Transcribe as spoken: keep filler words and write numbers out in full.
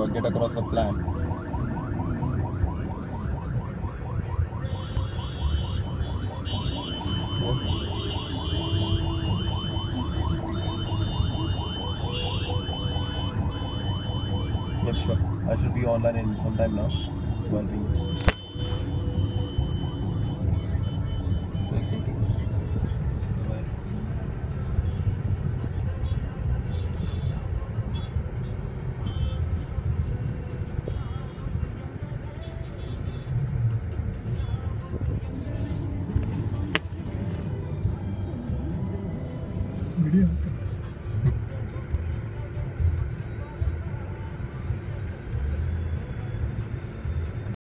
uh, get across the plan. Yep, sure. I should be online in some time now. One thing. Thanks. Bye. Video.